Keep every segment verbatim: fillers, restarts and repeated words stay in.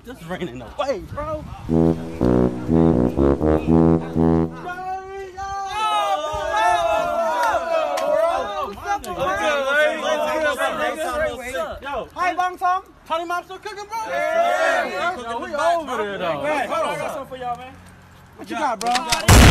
Just raining away, bro. Yo, hi, Bong Song. Tony Mom still cooking, bro? Yeah, yeah. Yo, we over there, though. Man, hold on, I got something for y'all, man. What you got, bro?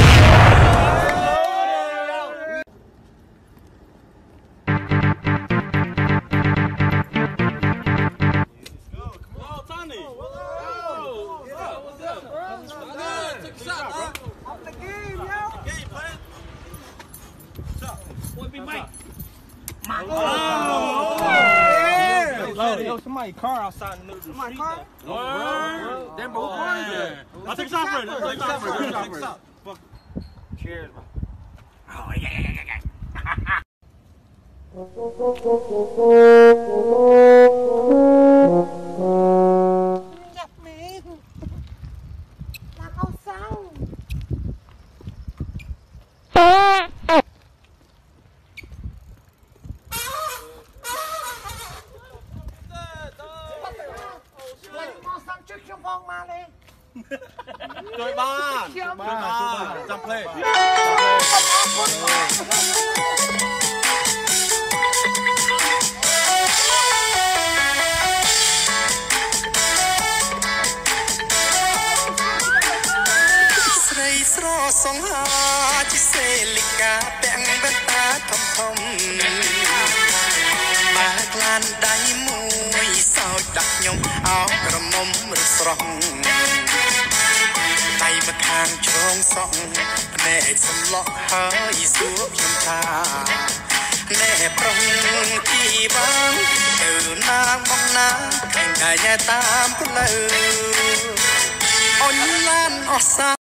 Oh, yeah. Yo, somebody's car outside in the middle of the street. Car? Word. Damn, bro, what car is that? I'll take a shot for it. I'll take a shot for it. Take a shot. Cheers, bro. Oh, yeah, yeah, yeah, yeah. Chơi ba, chơi ba, jump play. Sray sro song ha, chỉ xe lika bẹng bên ta thầm thầm. Mà lan đáy môi sao đặt nhom áo cờ mông rực sòng. Tay mà thang trông song, nè sầm lọ hơi xuống chân ta, nè prong chi băng từ nam bóng nam thành đại nhà tam cũng lơ, ôn lan ở xa.